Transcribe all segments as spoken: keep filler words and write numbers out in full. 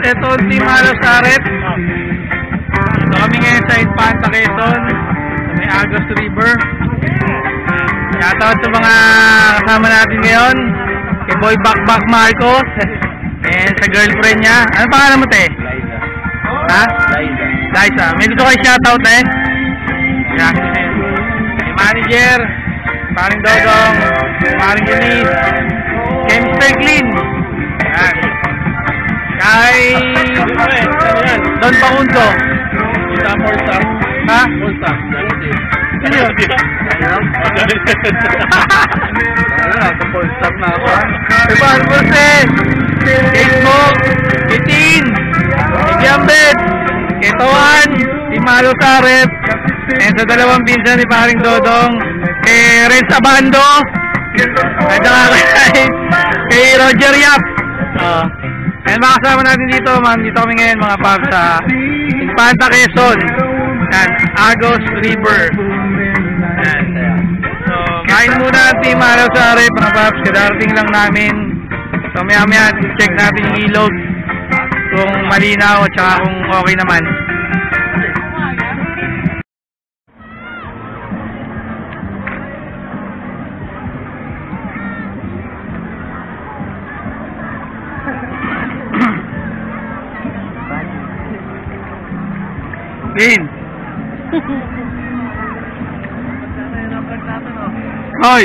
ito ang Team Halos Aret. Ito kami ngayon sa Infanta, Quezon, sa may Agos River. Shoutout sa mga kasama natin ngayon, kay Boy Bakbak Marcos, and sa girlfriend niya. Ano pangalan mo, te? Liza. Ha? Liza. Liza. May gusto kayo shoutout, eh? Yeah. Kay manager, paring Dodong, paring Eunice, kay mister Clean. Yan. Kay Don Paunto. Kita full star. Ha? Full star. Ano yun? Full star na ako. Kay Paul Boses, kay Smoke, kay Tin, kay Jambet, kay Tawan, si Malo Saret, and sa dalawang pinsan ni paring Dodong, kay Renz Abando, at saka kay, kay Roger Yap. Uh, and mga kasama natin dito, man, dito kami ngayon mga paps sa Infanta, Quezon, and Agos River. Yan. So, kain muna ang Team Halos Aret mga paps, kadarating lang namin. So maya maya check natin yung ilog kung malinaw at saka kung okay naman. Lin! Hoy!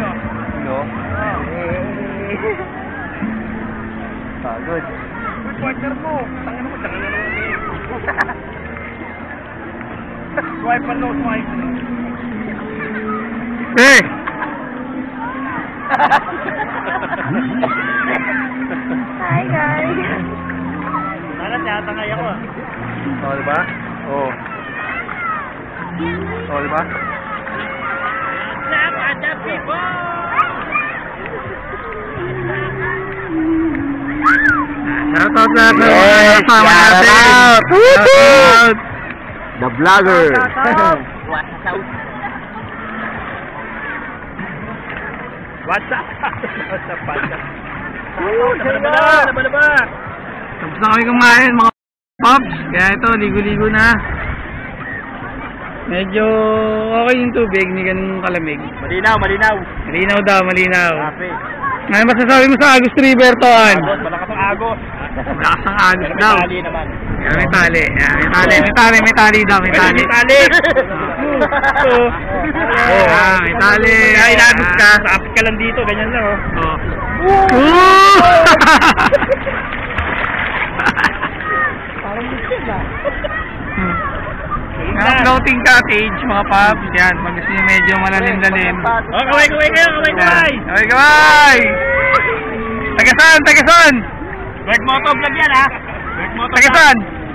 Pagod. Good partner mo. Tangin mo, tangin mo. Swipe or no swipe? Eh! Hi guys! Sana tiyatangay ako ah. Oo, diba? Oo. Oo, diba? Snap at the people! Shoutout lahat ng mga kasama natin. Shoutout! The vlogger! What's up? What's up? What's up? Nabalaba! Nabalaba! Tapos na kami kumain mga pops. Kaya ito, ligo-ligo na. Medyo okay yung tubig, hindi ganun kalamig. Malinaw, malinaw. Malinaw daw, malinaw. Kape. Ngayon masasabi mo sa Agos River, Toan? Agos, malakas ang agos. Malakas ang Agos daw. May tali naman. Yan, may tali. Yan, may tali, may tali, may tali daw, may tali. May tali! Oo, ah, may tali. Kaya inagos ka, sapit ka lang dito, ganyan lang oh. Oo. Oo! Parang busog ah. Ang floating cottage, mga paps. Yan, pag gusto nyo medyo malalim-lalim. Oh, kaway, kaway kayo, kaway, kaway! Kaway, kaway! Tagasan, tagasan! Bird Moto vlog yan ha! Bird Moto Tagasan!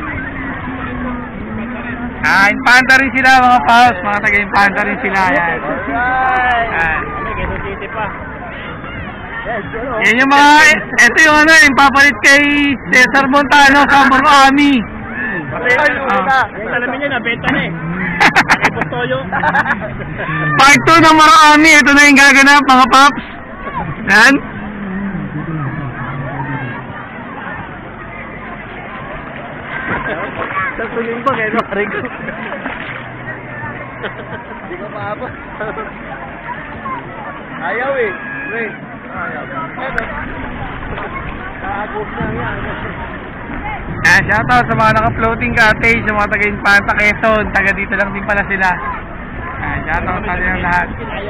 Ah, Infanta rin sila mga paps. Mga taga-Infanta rin sila. Yan. Alright! Yan. Ano, Quezon City pa. Yan yung mga, ito yung ano, yung papalit kay Cesar Montano sa Moro Ami. Kasi, Ah. alamin nyo na, benta na eh. Nakipos toyo. Part two ng Moro Ami. Ito na yung gaganap mga paps. Yan. Nasunin pa kayo, maring ko. Hindi ko maabot. Ayaw eh. Wait. Ayaw. Ano? Kaagos na yan. Ah, shoutout sa mga naka-floating cottage, sa mga taga-Infanta, Quezon. Taga dito lang din pala sila. Ah, shoutout sa nilang lahat.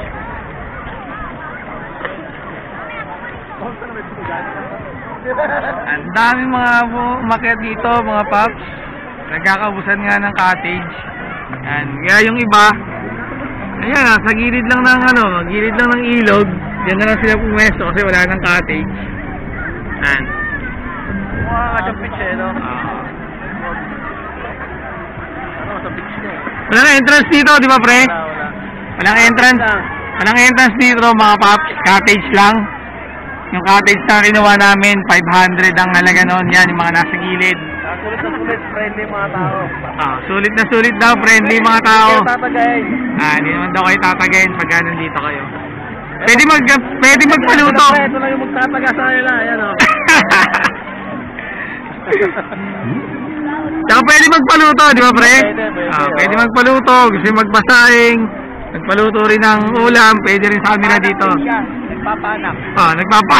Ang daming mga umakyat dito, mga paps. Nagkakaubusan nga ng cottage. Yan. Kaya yung iba, ayan, sa gilid lang ng ano, gilid lang ng ilog. Diyan na lang sila pumesto kasi wala ng cottage. Yan. Mukha ka sa beach eh, no? Ah. Ano, sa beach na eh. Walang entrance dito, di ba pre? Wala, wala. Walang entrance. Walang entrance dito mga paps. Cottage lang. Yung cottage na kinuha namin, five hundred ang halaga noon. Yan, yung mga nasa gilid. Ah, sulit na sulit, friendly mga tao. Ah, sulit na sulit daw, friendly mga tao. Hindi kayo tatagayin. Ah, hindi naman daw kayo tatagayin pag nandito kayo. Pwede mag pwede magpaluto. Ito lang yung magtataga sa kanila, ayan o. Tsaka pwede magpaluto, di ba pre? Pwede, pwede, Ah, oo. pwede magpaluto, gusto yung magpasaing, magpaluto rin ng ulam, pwede rin sa kanila dito. Nagpapanak. Ah, nagpapa.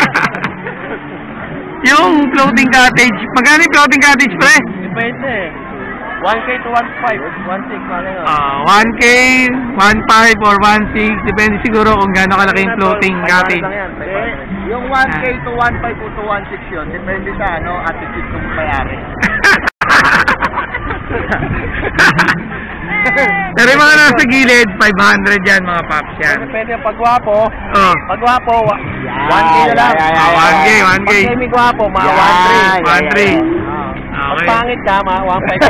Yung floating cottage, magkano yung floating cottage pre? Depende. one K to one five. one six, malay yun. Ah, one K, one five or one six, depende siguro kung gaano kalaki yung floating cottage. Eh, yung one K to one five o to one six yun, depende sa ano, attitude ng mayari. Pero yung mga nasa gilid, five hundred yan mga paps yan. Depende yung pagwapo. Oh, Pagwapo, one K na lang. Ah, one K, one K. Pag may gwapo, mga one three. one three. Pag Okay. pangit ka, mga one five.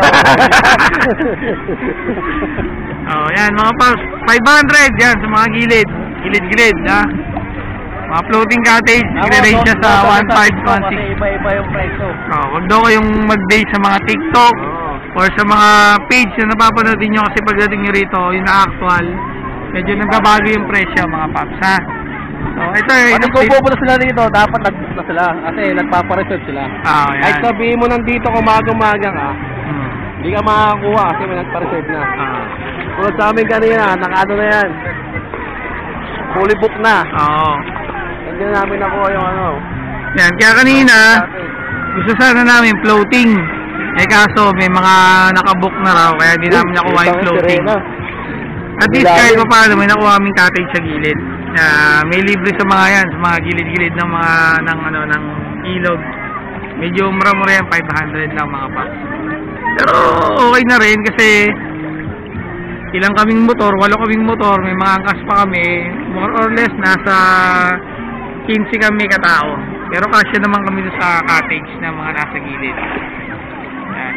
Oh, yan mga paps, five hundred yan sa mga gilid. Gilid-gilid, ha? Mga floating cottage, i-range siya sa one five, one six. Kasi iba-iba yung presyo. Oh, wag daw kayong mag-date sa mga TikTok or sa mga page na napapanood niyo kasi pagdating nyo rito, yung na-actual, medyo nagbabago yung presyo mga paps, ha? So, ito eh. Pag nagpupunta sila dito, dapat nag-book na sila kasi nagpapareserve sila. Ah, yan. Kahit sabihin mo nandito kung umaga-umaga ka, Hmm. hindi ka makakuha kasi may nagpareserve na. Ah. Tulad sa amin kanina, naka-ano na yan. Fully book na. Oo. Hindi na namin nakuha yung ano. Yan, kaya kanina, gusto sana namin floating. Eh kaso, may mga nakabook na raw, kaya di namin nakuha yung floating. At least kahit pa paano, may nakuha kaming cottage sa gilid. Uh, may libre sa mga yan, sa mga gilid-gilid ng mga, ng ano, ng ilog. Medyo mura-mura yan, five hundred lang mga paps. Pero okay na rin kasi ilang kaming motor, walo kaming motor, may mga angkas pa kami, more or less nasa fifteen kami katao. Pero kasya naman kami doon sa cottage na mga nasa gilid. Yan.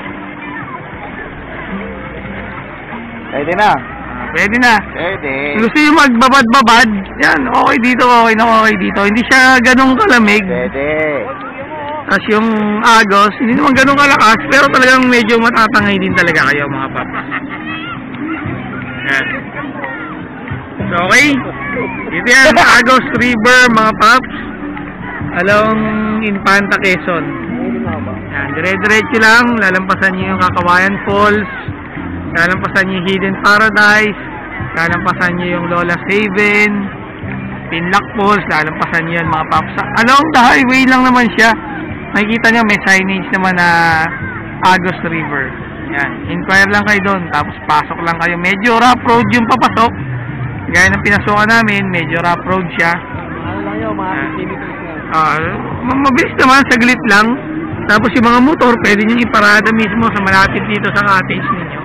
Pwede na. Ah, pwede na. Pwede. Gusto yung magbabad-babad, yan, okay dito, okay na okay dito. Hindi siya ganong kalamig. Pwede. Tapos yung agos, hindi naman ganong kalakas, pero talagang medyo matatangay din talaga kayo mga paps. Yan. So, okay. Dito yan, Agos River, mga paps. Along Infanta, Quezon. Yan, dire-diretso lang. Lalampasan nyo yung Kakawayan Falls. Lalampasan nyo yung Hidden Paradise. Lalampasan nyo yung Lola's Haven. Pinlock Falls. Lalampasan nyo yan, mga paps. Along the highway lang naman siya. Makikita nyo, may signage naman na Agos River. Yan, inquire lang kayo doon. Tapos pasok lang kayo. Medyo rough road yung papasok. Gaya ng pinasukan namin, medyo rough road siya. Ano lang yun, mga fifteen meters lang. Ah, mabilis naman, saglit lang. Tapos yung mga motor, pwede nyo iparada mismo sa malapit dito sa cottage ninyo.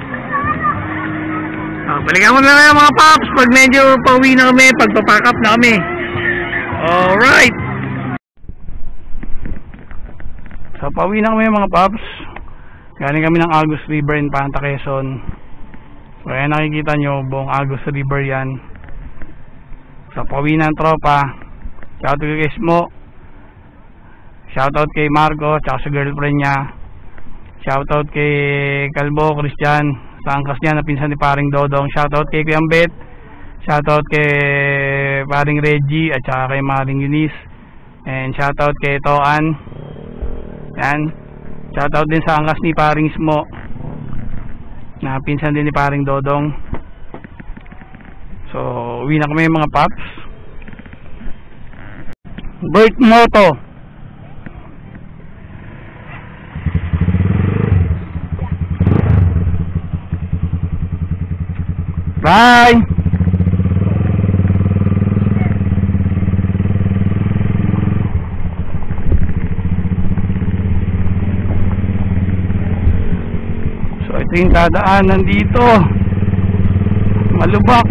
Ah, balikan mo na lang mga paps pag medyo pauwi na kami, pagpapack up na kami. Alright. So, pauwi na kami mga paps. Galing kami ng Agos River in Infanta, Quezon. So, ayan nakikita nyo, buong Agos River yan. So, pauwi ng tropa. Shoutout kay Esmo. Shoutout kay Marco, tsaka sa girlfriend niya. Shoutout kay Kalbo, Christian, sa angkas niya na pinsan ni paring Dodong. Shoutout kay Kuya Bet. Shoutout kay paring Reggie, at tsaka kay Maring Eunice. And shoutout kay Toan. Yan. Shoutout din sa angkas ni paring Smo, na pinsan din ni paring Dodong. So, uwi na kami mga paps. Bert Moto. Bye. So, ito yung dadaanan dito. Malubak.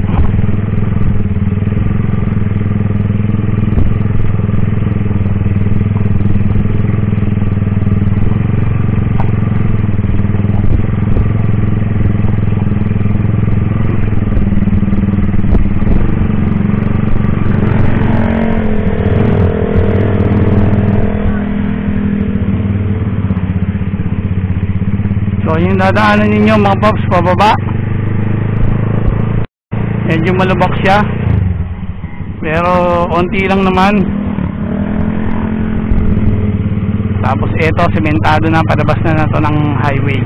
So, yung dadaanan ninyo mga paps, pababa. Medyo malubak siya. Pero, onti lang naman. Tapos ito, sementado na, palabas na na to ng highway.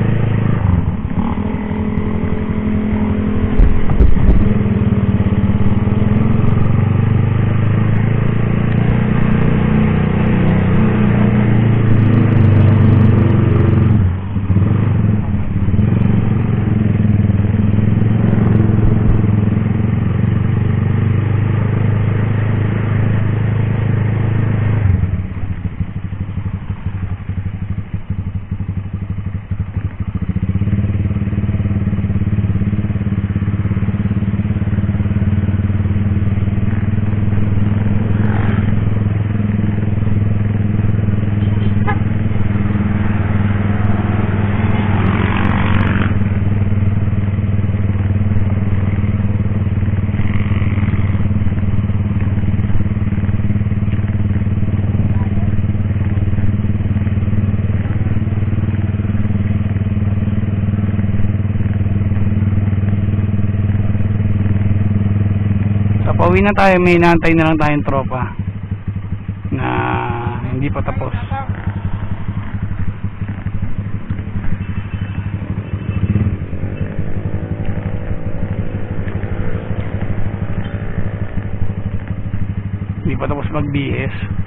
Pauwi na tayo, may inaantay na lang tayong tropa na hindi pa tapos. Hindi pa tapos mag B S.